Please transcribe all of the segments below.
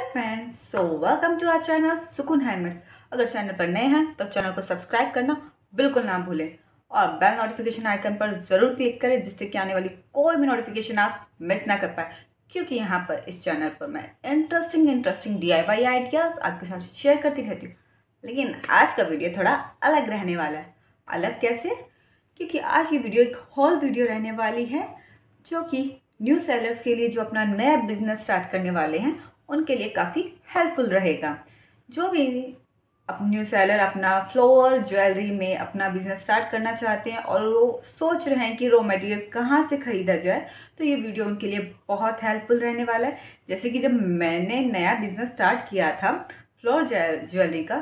Friends, so welcome to our channel Sukoon handmades. अगर channel पर नए हैं तो चैनल को सब्सक्राइब करना बिल्कुल ना भूलें और बेल नोटिफिकेशन आइकन पर ज़रूर क्लिक करें जिससे कि आने वाली कोई भी नोटिफिकेशन आप मिस ना कर पाए, क्योंकि यहाँ पर इस चैनल पर मैं इंटरेस्टिंग DIY आइडियाज़ आपके साथ शेयर करती रहती हूँ। लेकिन आज का वीडियो थोड़ा अलग रहने वाला है। अलग कैसे? क्योंकि आज की वीडियो एक हॉल वीडियो रहने वाली है जो कि न्यू सेलर्स के लिए, जो अपना नया बिजनेस स्टार्ट करने वाले हैं, उनके लिए काफ़ी हेल्पफुल रहेगा। जो भी न्यू सेलर अपना फ्लावर ज्वेलरी में अपना बिजनेस स्टार्ट करना चाहते हैं और वो सोच रहे हैं कि रॉ मटेरियल कहाँ से ख़रीदा जाए, तो ये वीडियो उनके लिए बहुत हेल्पफुल रहने वाला है। जैसे कि जब मैंने नया बिजनेस स्टार्ट किया था फ्लावर ज्वेलरी का,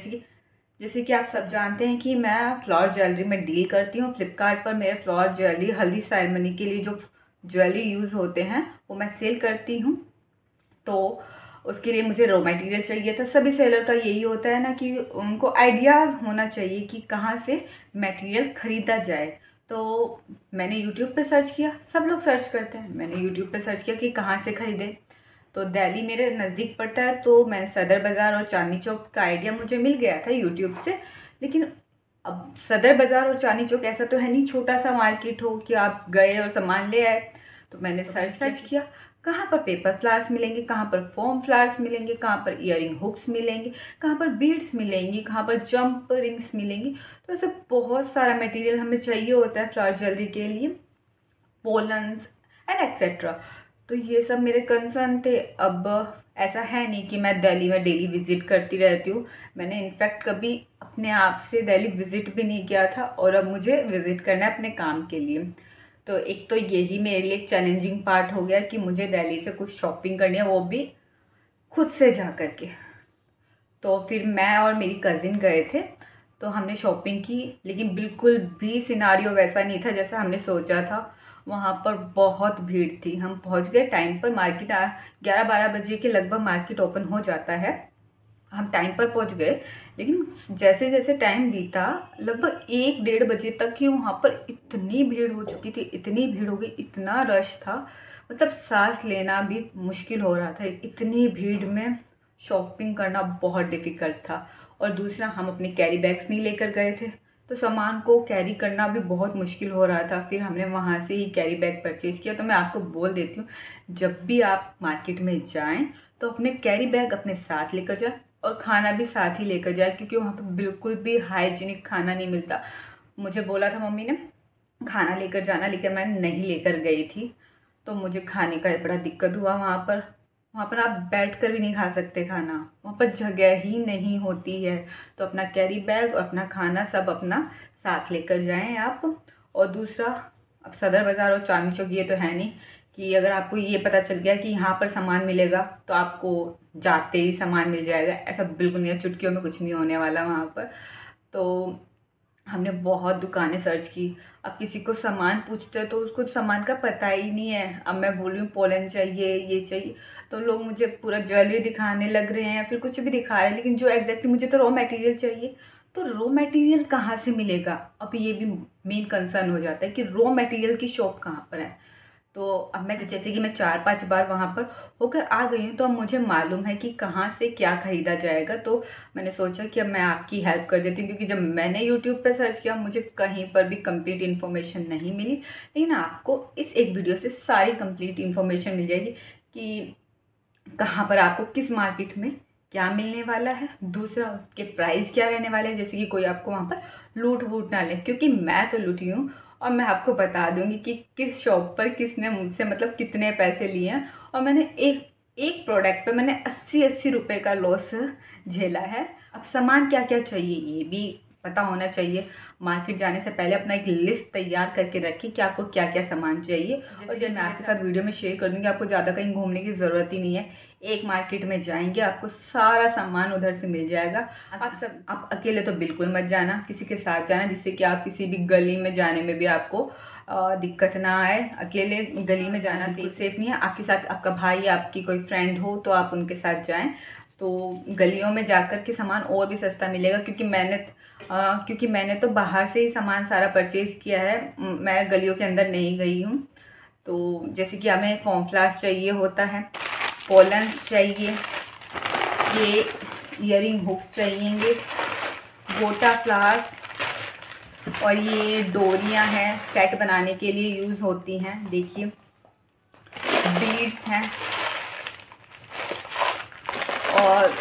जैसे कि आप सब जानते हैं कि मैं फ्लावर ज्वेलरी में डील करती हूँ। फ्लिपकार्ट पर मेरे फ्लावर ज्वेलरी हल्दी सेरेमनी के लिए जो ज्वेलरी यूज़ होते हैं वो मैं सेल करती हूँ। तो उसके लिए मुझे रॉ मटेरियल चाहिए था। सभी सेलर का यही होता है ना कि उनको आइडियाज़ होना चाहिए कि कहाँ से मटेरियल ख़रीदा जाए। तो मैंने यूट्यूब पे सर्च किया, सब लोग सर्च करते हैं, मैंने यूट्यूब पे सर्च किया कि कहाँ से ख़रीदें। तो दिल्ली मेरे नज़दीक पड़ता है, तो मैं सदर बाज़ार और चांदनी चौक का आइडिया मुझे मिल गया था यूट्यूब से। लेकिन अब सदर बाज़ार और चांदनी चौक ऐसा तो है नहीं छोटा सा मार्केट हो कि आप गए और सामान ले आए। तो मैंने सर्च किया कहाँ पर पेपर फ्लावर्स मिलेंगे, कहाँ पर फोम फ्लावर्स मिलेंगे, कहाँ पर ईयरिंग हुक्स मिलेंगे, कहाँ पर बीड्स मिलेंगी, कहाँ पर जंप रिंग्स मिलेंगी। तो ऐसे बहुत सारा मटेरियल हमें चाहिए होता है फ्लावर ज्वेलरी के लिए, पोलन्स एंड एक्सेट्रा। तो ये सब मेरे कंसर्न थे। अब ऐसा है नहीं कि मैं दिल्ली में डेली विजिट करती रहती हूँ। मैंने इनफैक्ट कभी अपने आप से दिल्ली विजिट भी नहीं किया था और अब मुझे विजिट करना है अपने काम के लिए। तो एक तो यही मेरे लिए एक चैलेंजिंग पार्ट हो गया कि मुझे दिल्ली से कुछ शॉपिंग करनी है, वो भी खुद से जा कर के। तो फिर मैं और मेरी कज़िन गए थे, तो हमने शॉपिंग की, लेकिन बिल्कुल भी सिनारियो वैसा नहीं था जैसा हमने सोचा था। वहाँ पर बहुत भीड़ थी। हम पहुँच गए टाइम पर, मार्केट 11-12 बजे के लगभग मार्केट ओपन हो जाता है। हम टाइम पर पहुँच गए, लेकिन जैसे जैसे टाइम बीता लगभग 1-1:30 बजे तक ही वहाँ पर इतनी भीड़ हो चुकी थी, इतनी भीड़ हो गई, इतना रश था, मतलब सांस लेना भी मुश्किल हो रहा था। इतनी भीड़ में शॉपिंग करना बहुत डिफ़िकल्ट था। और दूसरा, हम अपने कैरी बैग्स नहीं लेकर गए थे, तो सामान को कैरी करना भी बहुत मुश्किल हो रहा था। फिर हमने वहाँ से ही कैरी बैग परचेज़ किया। तो मैं आपको बोल देती हूँ, जब भी आप मार्केट में जाएं तो अपने कैरी बैग अपने साथ लेकर जाएं और खाना भी साथ ही लेकर जाए, क्योंकि वहाँ पर बिल्कुल भी हाइजीनिक खाना नहीं मिलता। मुझे बोला था मम्मी ने खाना लेकर जाना, लेकिन मैं नहीं लेकर गई थी, तो मुझे खाने का बड़ा दिक्कत हुआ। वहाँ पर आप बैठ कर भी नहीं खा सकते खाना, वहाँ पर जगह ही नहीं होती है। तो अपना कैरी बैग और अपना खाना सब अपना साथ लेकर जाएं आप। और दूसरा, अब सदर बाज़ार और चांदनी चौक ये तो है नहीं कि अगर आपको ये पता चल गया कि यहाँ पर सामान मिलेगा तो आपको जाते ही सामान मिल जाएगा, ऐसा बिल्कुल नहीं है। चुटकियों में कुछ नहीं होने वाला वहाँ पर। तो हमने बहुत दुकानें सर्च की। अब किसी को सामान पूछते हैं तो उसको सामान का पता ही नहीं है। अब मैं बोल रही हूँ पोलन चाहिए, ये चाहिए, तो लोग मुझे पूरा ज्वेलरी दिखाने लग रहे हैं या फिर कुछ भी दिखा रहे हैं, लेकिन जो एग्जैक्टली मुझे तो रॉ मटेरियल चाहिए, तो रॉ मटेरियल कहाँ से मिलेगा? अब ये भी मेन कंसर्न हो जाता है कि रॉ मटेरियल की शॉप कहाँ पर है। तो अब मैं जैसे कि मैं 4-5 बार वहाँ पर होकर आ गई हूँ, तो अब मुझे मालूम है कि कहाँ से क्या ख़रीदा जाएगा। तो मैंने सोचा कि अब मैं आपकी हेल्प कर देती हूँ, क्योंकि जब मैंने यूट्यूब पर सर्च किया मुझे कहीं पर भी कंप्लीट इन्फॉर्मेशन नहीं मिली। लेकिन आपको इस एक वीडियो से सारी कंप्लीट इन्फॉर्मेशन मिल जाएगी कि कहाँ पर आपको किस मार्केट में क्या मिलने वाला है, दूसरा उसके प्राइस क्या रहने वाले हैं, जैसे कि कोई आपको वहाँ पर लूट वूट ना ले, क्योंकि मैं तो लूटी हूँ। और मैं आपको बता दूंगी कि किस शॉप पर किसने मुझसे मतलब कितने पैसे लिए हैं। और मैंने एक एक प्रोडक्ट पे मैंने 80-80 रुपये का लॉस झेला है। अब सामान क्या क्या चाहिए ये भी पता होना चाहिए। मार्केट जाने से पहले अपना एक लिस्ट तैयार करके रखिए कि आपको क्या क्या सामान चाहिए। और जैसे मैं आपके साथ वीडियो में शेयर कर दूँगी, आपको ज़्यादा कहीं घूमने की ज़रूरत ही नहीं है। एक मार्केट में जाएंगे, आपको सारा सामान उधर से मिल जाएगा। आप अकेले तो बिल्कुल मत जाना, किसी के साथ जाना, जिससे कि आप किसी भी गली में जाने में भी आपको दिक्कत ना आए। अकेले गली में जाना सेफ नहीं है। आपके साथ आपका भाई, आपकी कोई फ्रेंड हो तो आप उनके साथ जाएं, तो गलियों में जाकर के सामान और भी सस्ता मिलेगा। क्योंकि मैंने तो बाहर से ही सामान सारा परचेज़ किया है, मैं गलियों के अंदर नहीं गई हूँ। तो जैसे कि हमें फोम फ्लावर्स चाहिए होता है, पोलन्स चाहिए, ये ईयरिंग हुक्स चाहिएंगे, गोटा फ्लावर्स, और ये डोरियां हैं, सेट बनाने के लिए यूज़ होती हैं। देखिए बीड्स हैं, और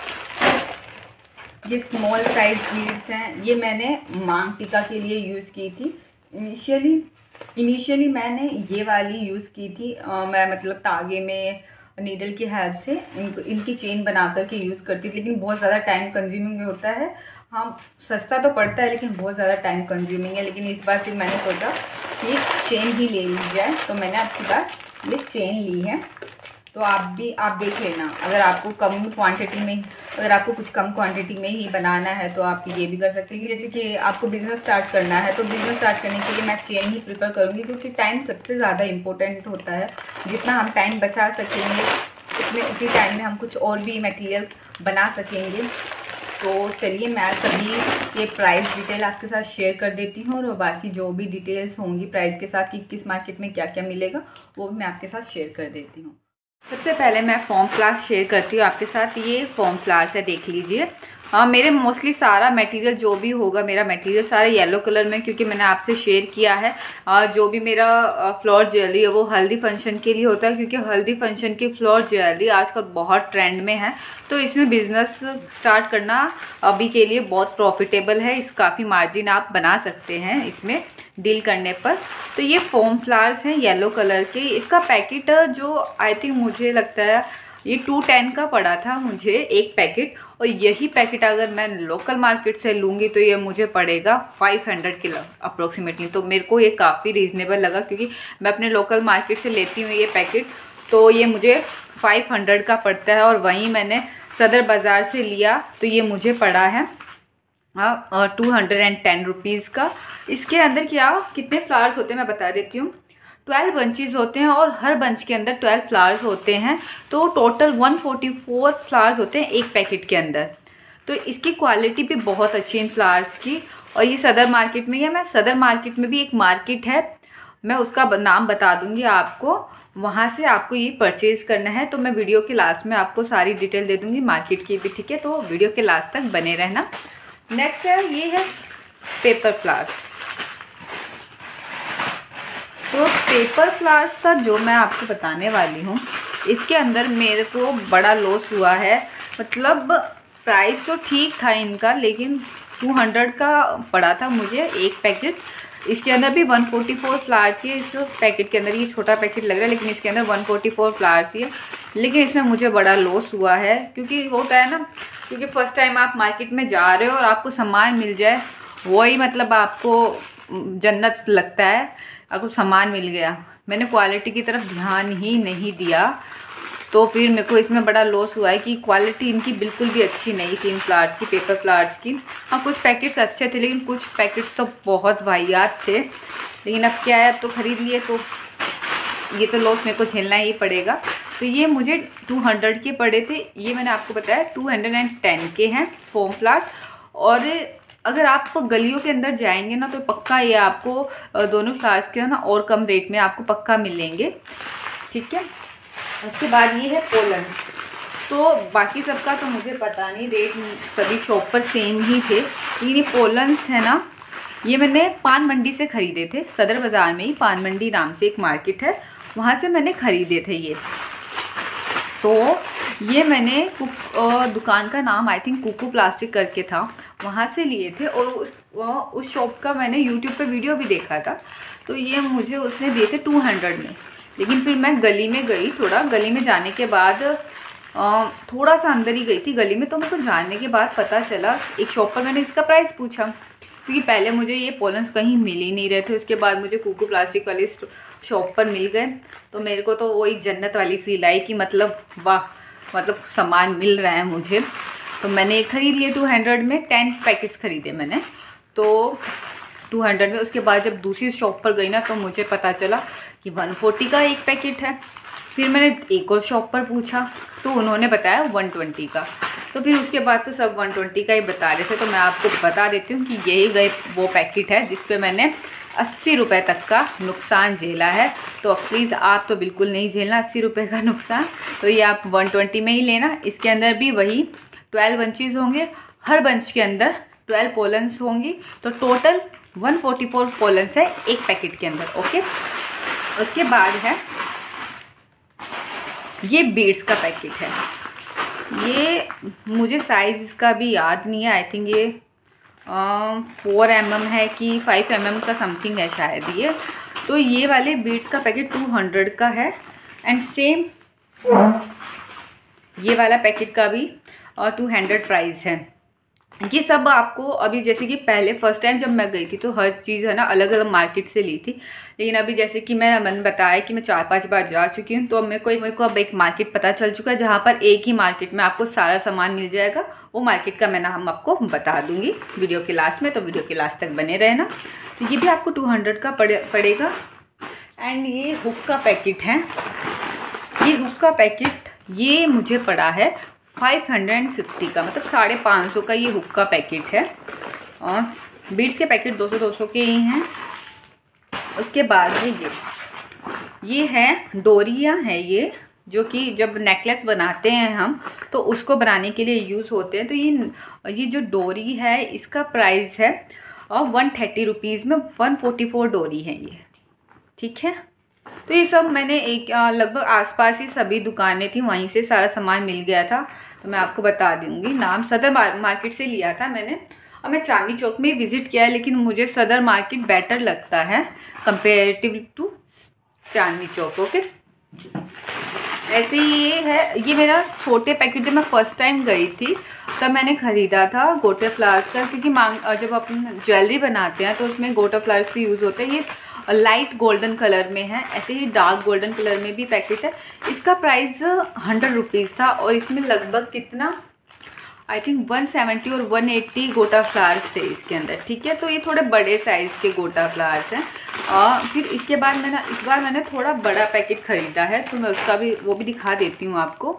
ये स्मॉल साइज बीड्स हैं। ये मैंने मांग टीका के लिए यूज़ की थी। इनिशियली मैंने ये वाली यूज़ की थी। मैं मतलब तागे में नीडल की हेल्प से इनकी चेन बना कर के यूज़ करती थी, लेकिन बहुत ज़्यादा टाइम कंज्यूमिंग होता है। हाँ, सस्ता तो पड़ता है लेकिन बहुत ज़्यादा टाइम कंज्यूमिंग है। लेकिन इस बार फिर मैंने सोचा कि चेन ही ले ली जाए, तो मैंने आपकी बार ये चेन ली है। तो आप देख लेना, अगर आपको कम क्वांटिटी में, अगर आपको कुछ कम क्वांटिटी में ही बनाना है तो आप ये भी कर सकते हैं। जैसे कि आपको बिज़नेस स्टार्ट करना है, तो बिज़नेस स्टार्ट करने के लिए मैं चेन ही प्रेफर करूँगी, क्योंकि टाइम सबसे ज़्यादा इम्पोर्टेंट होता है। जितना हम टाइम बचा सकेंगे उसी टाइम में हम कुछ और भी मटेरियल बना सकेंगे। तो चलिए मैं सभी ये प्राइस डिटेल आपके साथ शेयर कर देती हूँ, और बाकी जो भी डिटेल्स होंगी प्राइस के साथ कि किस मार्केट में क्या क्या मिलेगा वो भी मैं आपके साथ शेयर कर देती हूँ। सबसे पहले मैं फोम फ्लावर्स शेयर करती हूँ आपके साथ। ये फोम फ्लावर्स है, देख लीजिए। मेरे मोस्टली सारा मटेरियल जो भी होगा, मेरा मटेरियल सारा येलो कलर में, क्योंकि मैंने आपसे शेयर किया है जो भी मेरा फ्लोर ज्वेलरी है वो हल्दी फंक्शन के लिए होता है, क्योंकि हल्दी फंक्शन की फ्लोर ज्वेलरी आजकल बहुत ट्रेंड में है। तो इसमें बिजनेस स्टार्ट करना अभी के लिए बहुत प्रॉफिटेबल है। इस काफ़ी मार्जिन आप बना सकते हैं इसमें डील करने पर। तो ये फोम फ्लावर्स हैं येलो कलर के। इसका पैकेट जो आई थिंक मुझे लगता है ये 210 का पड़ा था मुझे एक पैकेट, और यही पैकेट अगर मैं लोकल मार्केट से लूँगी तो ये मुझे पड़ेगा 500 के अप्रोक्सीमेटली। तो मेरे को ये काफ़ी रीज़नेबल लगा, क्योंकि मैं अपने लोकल मार्केट से लेती हूँ ये पैकेट, तो ये मुझे 500 का पड़ता है। और वहीं मैंने सदर बाज़ार से लिया तो ये मुझे पड़ा है 210 रुपीज़ का। इसके अंदर कितने फ्लावर्स होते हैं मैं बता देती हूँ। 12 बंचेस होते हैं और हर बंच के अंदर 12 फ्लावर्स होते हैं, तो टोटल 144 फ्लावर्स होते हैं एक पैकेट के अंदर। तो इसकी क्वालिटी भी बहुत अच्छी है इन फ्लावर्स की। और ये सदर मार्केट में, या मैं सदर मार्केट में भी एक मार्केट है, मैं उसका नाम बता दूंगी आपको, वहाँ से आपको ये परचेज़ करना है। तो मैं वीडियो के लास्ट में आपको सारी डिटेल दे दूँगी मार्केट की भी, ठीक है। तो वीडियो के लास्ट तक बने रहना। नेक्स्ट है, ये है पेपर फ्लावर्स। तो पेपर फ्लावर्स का जो मैं आपको बताने वाली हूँ, इसके अंदर मेरे को बड़ा लॉस हुआ है। मतलब प्राइस तो ठीक था इनका, लेकिन 200 का पड़ा था मुझे एक पैकेट। इसके अंदर भी 144 फ्लावर्स ही है इस पैकेट के अंदर। ये छोटा पैकेट लग रहा है लेकिन इसके अंदर 144 फ्लावर्स ही है। लेकिन इसमें मुझे बड़ा लॉस हुआ है, क्योंकि होता है ना, क्योंकि फर्स्ट टाइम आप मार्केट में जा रहे हो और आपको सामान मिल जाए, वही मतलब आपको जन्नत लगता है। आपको सामान मिल गया, मैंने क्वालिटी की तरफ ध्यान ही नहीं दिया, तो फिर मेरे को इसमें बड़ा लॉस हुआ है कि क्वालिटी इनकी बिल्कुल भी अच्छी नहीं थी इन फ्लावर्स की, पेपर फ्लावर्स की। हाँ, कुछ पैकेट्स अच्छे थे लेकिन कुछ पैकेट्स तो बहुत वाहियात थे। लेकिन अब क्या है, अब तो ख़रीद लिए, तो ये तो लॉस मेरे को झेलना ही पड़ेगा। तो ये मुझे 200 के पड़े थे। ये मैंने आपको बताया 210 के हैं फोम फ्लावर्स। और अगर आप गलियों के अंदर जाएंगे ना तो पक्का ये आपको दोनों फ्लावर्स के ना और कम रेट में आपको पक्का मिलेंगे, ठीक है। उसके बाद ये है पोलन। तो बाकी सबका तो मुझे पता नहीं, रेट सभी शॉप पर सेम ही थे, लेकिन ये पोलन्स है ना, ये मैंने पान मंडी से ख़रीदे थे। सदर बाज़ार में ही पान मंडी नाम से एक मार्केट है, वहाँ से मैंने ख़रीदे थे ये। तो ये मैंने दुकान का नाम आई थिंक कुकू प्लास्टिक करके था, वहाँ से लिए थे। और उस शॉप का मैंने यूट्यूब पे वीडियो भी देखा था। तो ये मुझे उसने दिए थे 200 में। लेकिन फिर मैं गली में गई, थोड़ा गली में जाने के बाद थोड़ा सा अंदर ही गई थी गली में, तो मेरे को जानने के बाद पता चला, एक शॉप पर मैंने इसका प्राइस पूछा, क्योंकि पहले मुझे ये पोलन्स कहीं मिल ही नहीं रहे थे। उसके बाद मुझे कुकू प्लास्टिक वाली शॉप पर मिल गए, तो मेरे को तो वही जन्नत वाली फील आई कि मतलब वाह, मतलब सामान मिल रहा है मुझे। तो मैंने ख़रीद लिए 200 में, 10 पैकेट्स ख़रीदे मैंने तो 200 में। उसके बाद जब दूसरी शॉप पर गई ना तो मुझे पता चला कि 140 का एक पैकेट है। फिर मैंने एक और शॉप पर पूछा तो उन्होंने बताया 120 का। तो फिर उसके बाद तो सब 120 का ही बता रहे थे। तो मैं आपको बता देती हूँ कि यही गए वो पैकेट है जिस पे मैंने 80 रुपये तक का नुकसान झेला है। तो प्लीज़ आप तो बिल्कुल नहीं झेलना 80 रुपये का नुकसान, तो ये आप 120 में ही लेना। इसके अंदर भी वही 12 बंचेस होंगे, हर बंच के अंदर 12 पोलन्स होंगी, तो टोटल 144 पोलन्स है एक पैकेट के अंदर। ओके, उसके बाद है ये बीड्स का पैकेट है। ये मुझे साइज़ इसका भी याद नहीं है, आई थिंक ये 4 mm है कि 5 mm का समथिंग है शायद ये। तो ये वाले बीड्स का पैकेट 200 का है एंड सेम ये वाला पैकेट का भी 200 प्राइस है। ये सब आपको अभी जैसे कि पहले फर्स्ट टाइम जब मैं गई थी तो हर चीज़ है ना अलग अलग मार्केट से ली थी, लेकिन अभी जैसे कि मैंने बताया कि मैं 4-5 बार जा चुकी हूँ, तो मेरे को अब एक मार्केट पता चल चुका है जहाँ पर एक ही मार्केट में आपको सारा सामान मिल जाएगा। वो मार्केट का मैं नाम आपको बता दूँगी वीडियो के लास्ट में, तो वीडियो के लास्ट तक बने रहना। तो ये भी आपको 200 का पड़ेगा। एंड ये हुक का पैकेट है, ये हुक का पैकेट ये मुझे पड़ा है 550 का, मतलब 550 का ये हुक का पैकेट है। और बीड्स के पैकेट 200-200 के ही हैं। उसके बाद ये है डोरियाँ हैं, ये जो कि जब नेकलेस बनाते हैं हम तो उसको बनाने के लिए यूज़ होते हैं। तो ये जो डोरी है इसका प्राइस है 130 रुपीज़ में 144 डोरी है ये, ठीक है। तो ये सब मैंने एक लगभग आसपास ही सभी दुकानें थी, वहीं से सारा सामान मिल गया था। तो मैं आपको बता दूंगी नाम, सदर मार्केट से लिया था मैंने, और मैं चांदनी चौक में विज़िट किया है, लेकिन मुझे सदर मार्केट बेटर लगता है comparative to Chandni Chowk. Okay, ऐसे ये है, ये मेरा छोटे पैकेट जब मैं फर्स्ट टाइम गई थी तब मैंने ख़रीदा था गोटे फ्लावर्स का, क्योंकि जब अपन ज्वेलरी बनाते हैं तो उसमें गोटा फ्लावर्स भी यूज़ होते हैं। ये लाइट गोल्डन कलर में है, ऐसे ही डार्क गोल्डन कलर में भी पैकेट है। इसका प्राइस 100 रुपीज़ था और इसमें लगभग कितना आई थिंक 170 और 180 गोटा फ्लावर्स थे इसके अंदर, ठीक है। तो ये थोड़े बड़े साइज़ के गोटा फ्लावर्स हैं। फिर इसके बाद इस बार मैंने थोड़ा बड़ा पैकेट ख़रीदा है, तो मैं उसका भी वो भी दिखा देती हूँ आपको।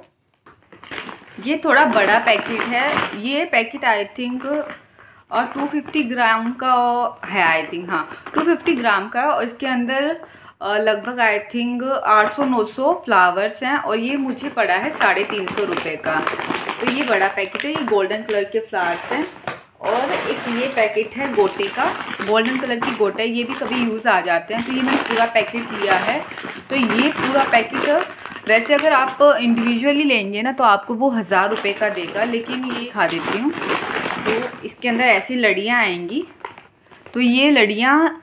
ये थोड़ा बड़ा पैकेट है, ये पैकेट आई थिंक और 250 ग्राम का है, आई थिंक, हाँ 250 ग्राम का। और इसके अंदर लगभग आई थिंक 800-900 फ्लावर्स हैं और ये मुझे पड़ा है 350 रुपये का। तो ये बड़ा पैकेट है, ये गोल्डन कलर के फ्लावर्स हैं। और एक ये पैकेट है गोटे का, गोल्डन कलर की गोटे, ये भी कभी यूज़ आ जाते हैं। तो ये मैंने पूरा पैकेट लिया है। तो ये पूरा पैकेट वैसे अगर आप इंडिविजुअली लेंगे ना तो आपको वो 1000 रुपये का देगा, लेकिन ये खा देती हूँ। तो इसके अंदर ऐसी लड़ियाँ आएंगी, तो ये लड़ियाँ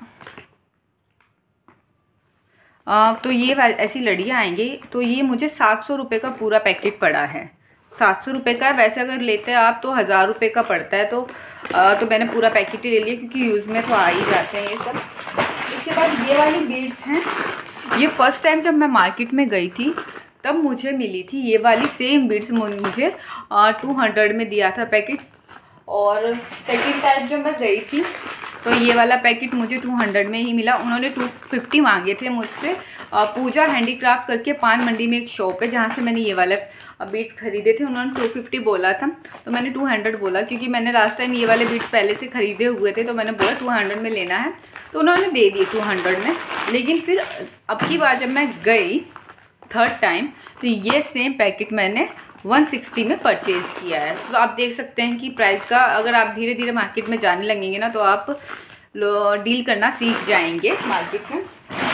तो ये ऐसी लड़ियाँ आएंगी। तो ये मुझे 700 रुपये का पूरा पैकेट पड़ा है, 700 रुपये का। वैसे अगर लेते हैं आप तो 1000 रुपये का पड़ता है। तो मैंने पूरा पैकेट ही ले लिया क्योंकि यूज़ में तो आ ही जाते हैं ये सब। इसके बाद ये वाली बीड्स हैं, ये फर्स्ट टाइम जब मैं मार्केट में गई थी तब मुझे मिली थी ये वाली सेम बीड्स, मुझे 200 में दिया था पैकेट। और सेकेंड टाइम जब मैं गई थी तो ये वाला पैकेट मुझे 200 में ही मिला। उन्होंने 250 मांगे थे मुझसे। पूजा हैंडीक्राफ्ट करके पान मंडी में एक शॉप है जहाँ से मैंने ये वाले बीड्स खरीदे थे। उन्होंने 250 बोला था तो मैंने 200 बोला, क्योंकि मैंने लास्ट टाइम ये वाले बीड्स पहले से ख़रीदे हुए थे। तो मैंने बोला 200 में लेना है, तो उन्होंने दे दिए 200 में। लेकिन फिर अब की बार जब मैं गई थर्ड टाइम तो ये सेम पैकेट मैंने 160 में परचेज़ किया है। तो आप देख सकते हैं कि प्राइस का, अगर आप धीरे धीरे मार्केट में जाने लगेंगे ना तो आप डील करना सीख जाएंगे मार्केट में।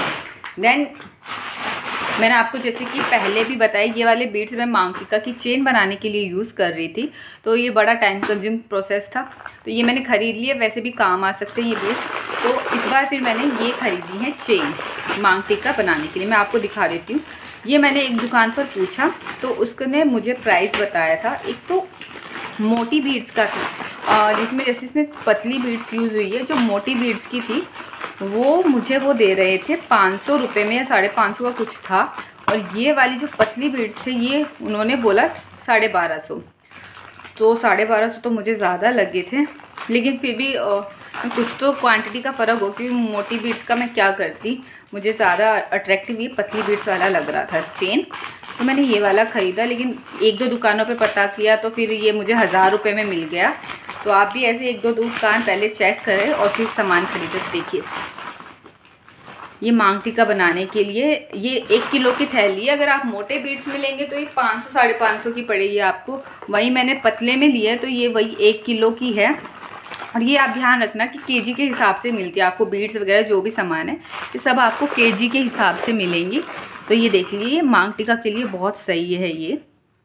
देन मैंने आपको जैसे कि पहले भी बताया, ये वाले बीड्स मैं मांगटिका की चेन बनाने के लिए यूज़ कर रही थी। तो ये बड़ा टाइम कंज्यूम प्रोसेस था, तो ये मैंने ख़रीद लिया। वैसे भी काम आ सकते हैं ये बीड्स। तो इस बार फिर मैंने ये ख़रीदी है चेन मांगटिका बनाने के लिए। मैं आपको दिखा देती हूँ। ये मैंने एक दुकान पर पूछा तो उसने मुझे प्राइस बताया था। एक तो मोटी बीड्स का था, जिसमें जैसे इसमें पतली बीड्स यूज़ हुई है। जो मोटी बीड्स की थी वो मुझे वो दे रहे थे 500 रुपये में या 550 का कुछ था। और ये वाली जो पतली बीड्स थे ये उन्होंने बोला 1250। तो 1250 तो मुझे ज़्यादा लगे थे, लेकिन फिर भी कुछ तो क्वांटिटी का फ़र्क हो, क्योंकि मोटी बीड्स का मैं क्या करती, मुझे ज़्यादा अट्रैक्टिव ये पतली बीड्स वाला लग रहा था चेन। तो मैंने ये वाला ख़रीदा, लेकिन एक दो दुकानों पे पता किया तो फिर ये मुझे 1000 रुपये में मिल गया। तो आप भी ऐसे एक दो दुकान पहले चेक करें और फिर सामान खरीदें। देखिए ये मांग टीका बनाने के लिए। ये 1 किलो की थैली है। अगर आप मोटे बीड्स में लेंगे तो ये 500 साढ़े 500 की पड़ेगी आपको। वही मैंने पतले में लिया है तो ये वही 1 किलो की है। और ये आप ध्यान रखना कि केजी के हिसाब से मिलती है आपको। बीड्स वगैरह जो भी सामान है ये सब आपको केजी के हिसाब से मिलेंगी। तो ये देख लीजिए, मांग टीका के लिए बहुत सही है ये।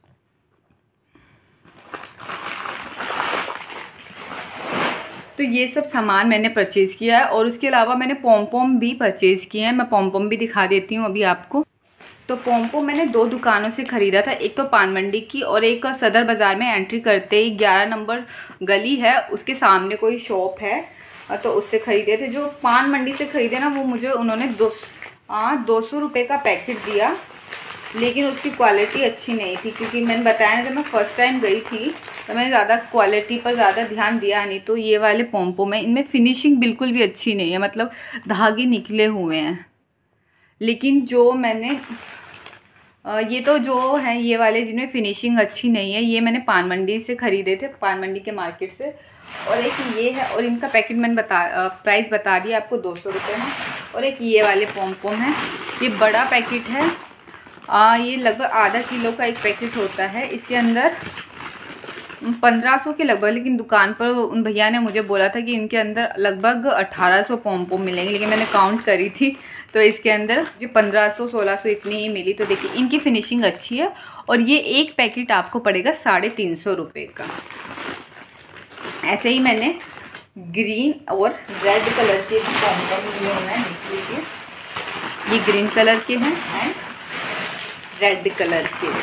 तो ये सब सामान मैंने परचेज़ किया है और उसके अलावा मैंने पॉम भी परचेज़ किए हैं। मैं पॉम भी दिखा देती हूँ अभी आपको। तो पॉम मैंने 2 दुकानों से ख़रीदा था, एक तो पान मंडी की और एक सदर बाज़ार में एंट्री करते ही 11 नंबर गली है उसके सामने कोई शॉप है, तो उससे ख़रीदे थे। जो पान मंडी से ख़रीदे ना वो मुझे उन्होंने 200 रुपये का पैकेट दिया, लेकिन उसकी क्वालिटी अच्छी नहीं थी। क्योंकि मैंने बताया ना, जब मैं फ़र्स्ट टाइम गई थी तो मैंने ज़्यादा क्वालिटी पर ज़्यादा ध्यान दिया नहीं। तो ये वाले पॉम में इनमें फिनिशिंग बिल्कुल भी अच्छी नहीं है, मतलब धागे निकले हुए हैं। लेकिन जो मैंने ये तो जो है ये वाले जिनमें फिनिशिंग अच्छी नहीं है, ये मैंने पान मंडी से ख़रीदे थे, पान मंडी के मार्केट से। और एक ये है, और इनका पैकेट मैंने प्राइस बता दिया आपको 200 रुपये है। और एक ये वाले पॉम है, ये बड़ा पैकेट है। ये लगभग आधा किलो का एक पैकेट होता है। इसके अंदर 1500 के लगभग, लेकिन दुकान पर उन भैया ने मुझे बोला था कि इनके अंदर लगभग 1800 पॉम मिलेंगे, लेकिन मैंने काउंट करी थी तो इसके अंदर जो 1500-1600 इतनी ही मिली। तो देखिए इनकी फिनिशिंग अच्छी है। और ये एक पैकेट आपको पड़ेगा 350 रुपये का। ऐसे ही मैंने ग्रीन और रेड कलर के भी पॉम लिए हुए हैं, देख लीजिए। ये ग्रीन कलर के हैं एंड रेड कलर के।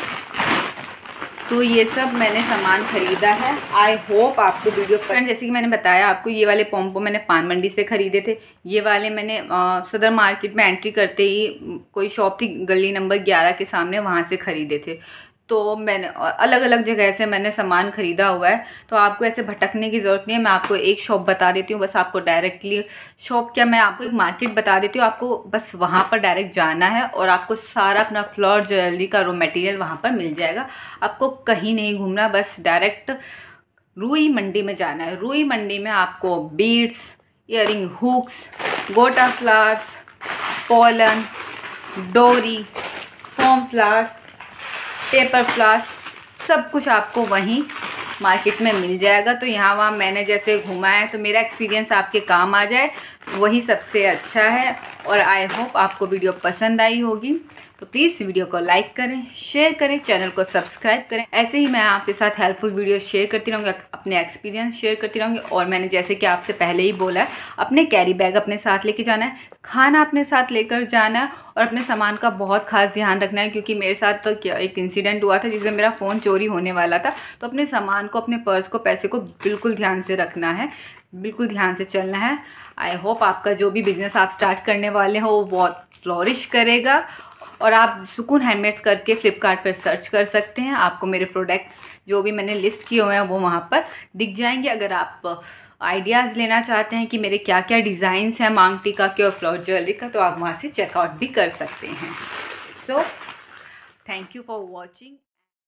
तो ये सब मैंने सामान ख़रीदा है। आई होप आपको वीडियो पसंद। जैसे कि मैंने बताया आपको, ये वाले पॉम मैंने पान मंडी से ख़रीदे थे। ये वाले मैंने सदर मार्केट में एंट्री करते ही कोई शॉप थी गली नंबर 11 के सामने, वहाँ से ख़रीदे थे। तो मैंने अलग अलग जगह से मैंने सामान ख़रीदा हुआ है। तो आपको ऐसे भटकने की ज़रूरत नहीं है। मैं आपको एक शॉप बता देती हूँ, बस आपको डायरेक्टली शॉप क्या, मैं आपको एक मार्केट बता देती हूँ। आपको बस वहाँ पर डायरेक्ट जाना है और आपको सारा अपना फ्लावर ज्वेलरी का रॉ मटेरियल वहाँ पर मिल जाएगा। आपको कहीं नहीं घूमना, बस डायरेक्ट रुई मंडी में जाना है। रुई मंडी में आपको बीड्स, ईयरिंग हुक्स, गोटा फ्लावर्स, पोलन, डोरी, फोम फ्लावर्स, पेपर फ्लावर्स, सब कुछ आपको वहीं मार्केट में मिल जाएगा। तो यहाँ वहाँ मैंने जैसे घूमा है तो मेरा एक्सपीरियंस आपके काम आ जाए, वही सबसे अच्छा है। और आई होप आपको वीडियो पसंद आई होगी। तो प्लीज़ वीडियो को लाइक करें, शेयर करें, चैनल को सब्सक्राइब करें। ऐसे ही मैं आपके साथ हेल्पफुल वीडियो शेयर करती रहूँगी, अपने एक्सपीरियंस शेयर करती रहूँगी। और मैंने जैसे कि आपसे पहले ही बोला है, अपने कैरी बैग अपने साथ लेके जाना है, खाना अपने साथ लेकर जाना है और अपने सामान का बहुत खास ध्यान रखना है। क्योंकि मेरे साथ तो क्या एक इंसिडेंट हुआ था जिसमें मेरा फ़ोन चोरी होने वाला था। तो अपने सामान को, अपने पर्स को, पैसे को बिल्कुल ध्यान से रखना है, बिल्कुल ध्यान से चलना है। आई होप आपका जो भी बिज़नेस आप स्टार्ट करने वाले हो वो बहुत फ्लोरिश करेगा। और आप सुकून हैंडमेड्स करके फ्लिपकार्ट पर सर्च कर सकते हैं। आपको मेरे प्रोडक्ट्स जो भी मैंने लिस्ट किए हुए हैं वो वहाँ पर दिख जाएंगे। अगर आप आइडियाज़ लेना चाहते हैं कि मेरे क्या क्या डिज़ाइंस हैं मांग टीका के और फ्लावर ज्वेलरी का, तो आप वहाँ से चेकआउट भी कर सकते हैं। So thank you for watching.